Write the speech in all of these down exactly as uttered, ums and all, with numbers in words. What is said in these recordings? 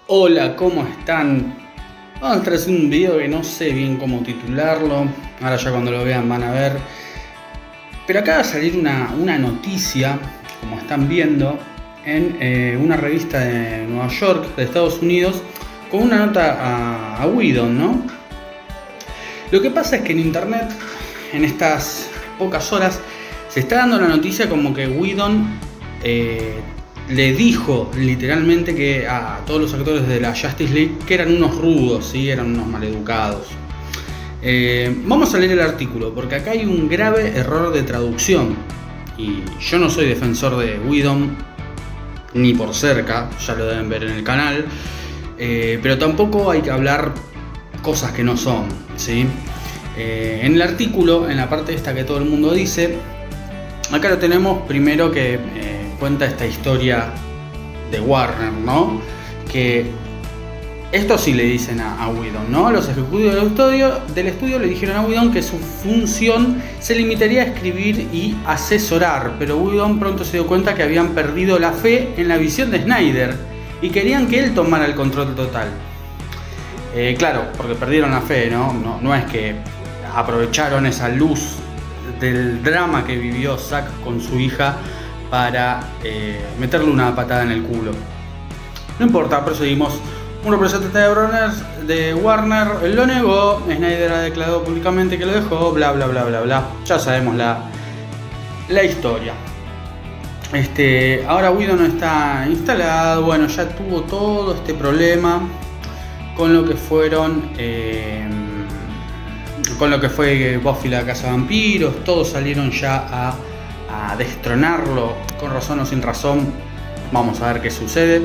Hola, ¿cómo están? Vamos a estar haciendo un video que no sé bien cómo titularlo. Ahora ya cuando lo vean van a ver. Pero acaba de salir una, una noticia, como están viendo, en eh, una revista de Nueva York, de Estados Unidos, con una nota a, a Whedon, ¿no? Lo que pasa es que en internet, en estas pocas horas, se está dando la noticia como que Whedon eh, le dijo literalmente que a todos los actores de la Justice League que eran unos rudos, ¿sí? Eran unos maleducados. Eh, vamos a leer el artículo porque acá hay un grave error de traducción y yo no soy defensor de Whedon ni por cerca, ya lo deben ver en el canal, eh, pero tampoco hay que hablar cosas que no son, ¿sí? Eh, en el artículo, en la parte esta que todo el mundo dice, acá lo tenemos primero que eh, cuenta esta historia de Warner, ¿no? Que esto sí le dicen a, a Whedon, ¿no? Los ejecutivos del estudio, del estudio le dijeron a Whedon que su función se limitaría a escribir y asesorar, pero Whedon pronto se dio cuenta que habían perdido la fe en la visión de Snyder y querían que él tomara el control total. Eh, claro, porque perdieron la fe, ¿no? No, no es que aprovecharon esa luz del drama que vivió Zack con su hija para eh, meterle una patada en el culo. No importa, proseguimos. Un representante de Warner, de Warner lo negó, Snyder ha declarado públicamente que lo dejó, bla bla bla bla bla. Ya sabemos la, la historia. Este, ahora Whedon no está instalado, bueno, ya tuvo todo este problema con lo que fueron eh, con lo que fue Buffy la Casa de Vampiros. Todos salieron ya a, a destronarlo, con razón o sin razón. Vamos a ver qué sucede.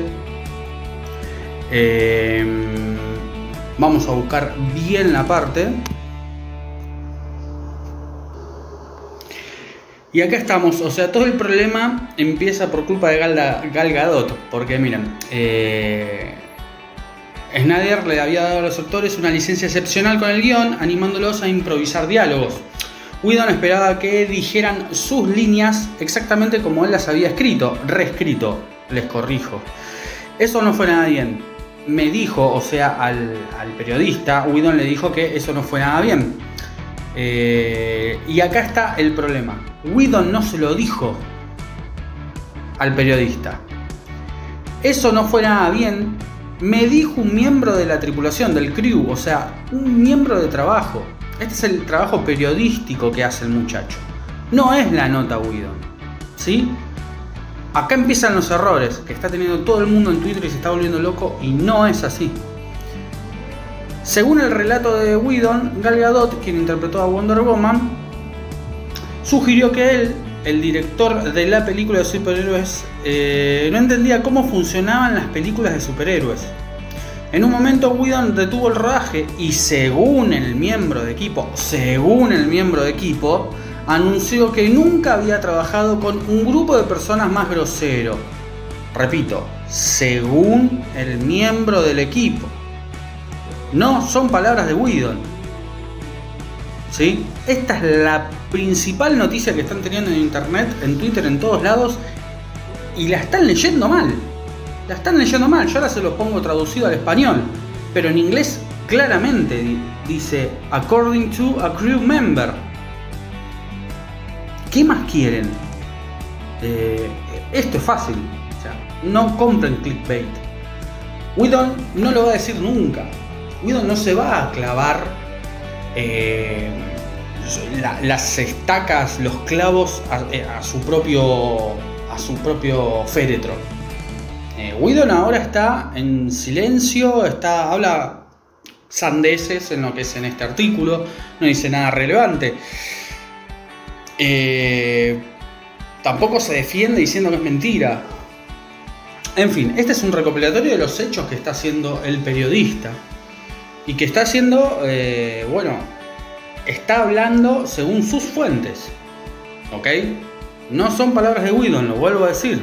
Eh, vamos a buscar bien la parte. Y acá estamos, o sea, todo el problema empieza por culpa de Gal, Gal Gadot, porque miren, eh, Snyder le había dado a los actores una licencia excepcional con el guión, animándolos a improvisar diálogos. Whedon esperaba que dijeran sus líneas exactamente como él las había escrito, reescrito, les corrijo. Eso no fue nada bien. Me dijo, o sea, al, al periodista, Whedon le dijo que eso no fue nada bien. Eh, y acá está el problema. Whedon no se lo dijo al periodista. Eso no fue nada bien. Me dijo un miembro de la tripulación, del crew, o sea, un miembro de trabajo. Este es el trabajo periodístico que hace el muchacho. No es la nota Whedon, ¿sí? Acá empiezan los errores que está teniendo todo el mundo en Twitter y se está volviendo loco, y no es así. Según el relato de Whedon, Gal Gadot, quien interpretó a Wonder Woman, sugirió que él, el director de la película de superhéroes, eh, no entendía cómo funcionaban las películas de superhéroes. En un momento Whedon detuvo el rodaje y según el miembro de equipo, según el miembro de equipo, anunció que nunca había trabajado con un grupo de personas más grosero. Repito, según el miembro del equipo. No son palabras de Whedon, ¿sí? Esta es la principal noticia que están teniendo en internet, en Twitter, en todos lados, y la están leyendo mal. La están leyendo mal. Yo ahora se lo pongo traducido al español, pero en inglés claramente dice according to a crew member. ¿Qué más quieren? Eh, esto es fácil. O sea, no compren clickbait. Whedon no lo va a decir nunca. Whedon no se va a clavar eh, la, las estacas, los clavos a, a su propio a su propio féretro. Eh, Whedon ahora está en silencio, está, habla sandeces en lo que es en este artículo, no dice nada relevante. Eh, tampoco se defiende diciendo que es mentira. En fin, este es un recopilatorio de los hechos que está haciendo el periodista. Y que está haciendo, eh, bueno, está hablando según sus fuentes. ¿Ok? No son palabras de Whedon, lo vuelvo a decir.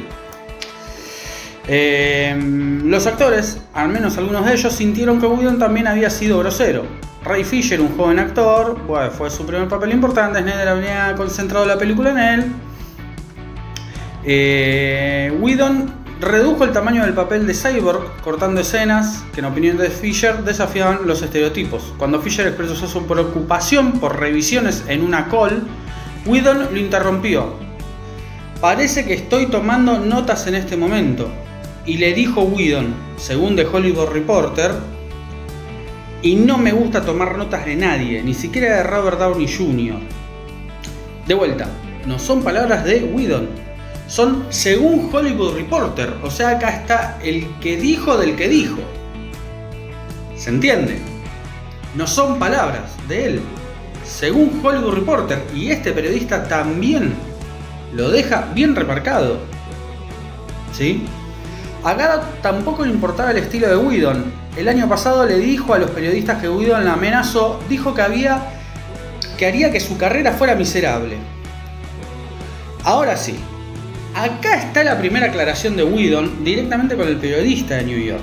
Eh, los actores, al menos algunos de ellos, sintieron que Whedon también había sido grosero. Ray Fisher, un joven actor, bueno, fue su primer papel importante. Snyder había concentrado la película en él. Eh, Whedon redujo el tamaño del papel de Cyborg, cortando escenas que en opinión de Fisher desafiaban los estereotipos. Cuando Fisher expresó su preocupación por revisiones en una call, Whedon lo interrumpió. Parece que estoy tomando notas en este momento. Y le dijo Whedon, según The Hollywood Reporter, y no me gusta tomar notas de nadie, ni siquiera de Robert Downey junior De vuelta, no son palabras de Whedon, son según Hollywood Reporter, o sea, acá está el que dijo del que dijo. ¿Se entiende? No son palabras de él, según Hollywood Reporter, y este periodista también lo deja bien remarcado, ¿sí? A Gadot tampoco le importaba el estilo de Whedon. El año pasado le dijo a los periodistas que Whedon la amenazó, dijo que había que haría que su carrera fuera miserable. Ahora sí, acá está la primera aclaración de Whedon directamente con el periodista de New York.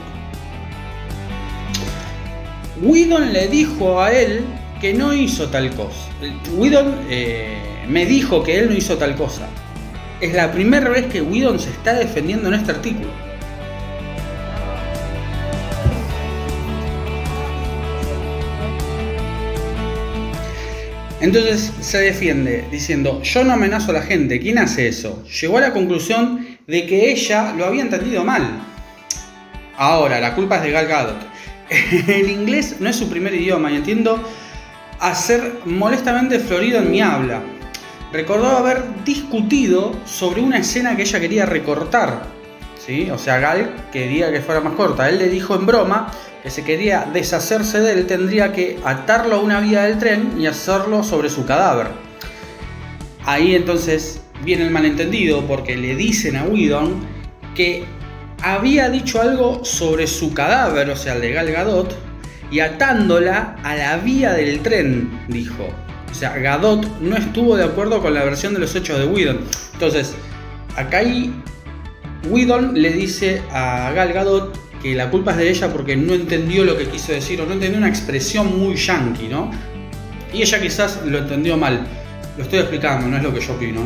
Whedon le dijo a él que no hizo tal cosa. Whedon eh, me dijo que él no hizo tal cosa. Es la primera vez que Whedon se está defendiendo en este artículo. Entonces se defiende diciendo, yo no amenazo a la gente, ¿quién hace eso? Llegó a la conclusión de que ella lo había entendido mal. Ahora, la culpa es de Gal Gadot. El inglés no es su primer idioma y entiendo a ser molestamente florido en mi habla. Recordó haber discutido sobre una escena que ella quería recortar, ¿sí? O sea, Gal quería que fuera más corta. Él le dijo en broma que si quería deshacerse de él tendría que atarlo a una vía del tren y hacerlo sobre su cadáver. Ahí entonces viene el malentendido porque le dicen a Whedon que había dicho algo sobre su cadáver, o sea, el de Gal Gadot, y atándola a la vía del tren, dijo. O sea, Gadot no estuvo de acuerdo con la versión de los hechos de Whedon. Entonces, acá ahí Whedon le dice a Gal Gadot que la culpa es de ella porque no entendió lo que quiso decir o no entendió una expresión muy yankee, ¿no? Y ella quizás lo entendió mal. Lo estoy explicando, no es lo que yo opino.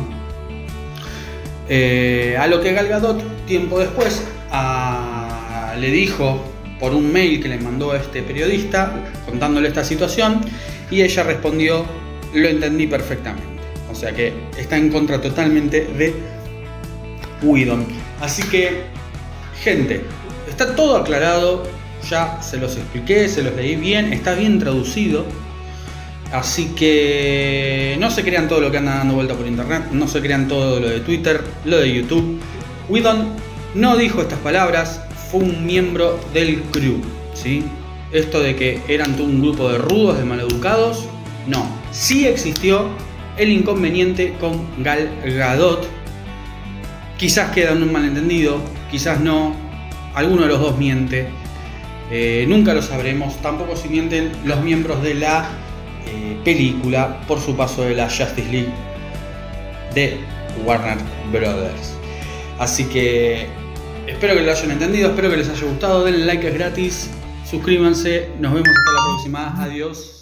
Eh, a lo que Gal Gadot, tiempo después, a, le dijo por un mail que le mandó a este periodista contándole esta situación y ella respondió, lo entendí perfectamente. O sea que está en contra totalmente de Whedon. Así que, gente, está todo aclarado, ya se los expliqué, se los leí bien, está bien traducido. Así que no se crean todo lo que anda dando vuelta por internet, no se crean todo lo de Twitter, lo de YouTube. Whedon no dijo estas palabras, fue un miembro del crew, ¿sí? Esto de que eran todo un grupo de rudos, de maleducados, no. Sí existió el inconveniente con Gal Gadot. Quizás queda en un malentendido, quizás no. Alguno de los dos miente. Eh, nunca lo sabremos. Tampoco si mienten los miembros de la eh, película por su paso de la Justice League de Warner Brothers. Así que espero que lo hayan entendido, espero que les haya gustado. Denle like, es gratis. Suscríbanse. Nos vemos hasta la próxima. Adiós.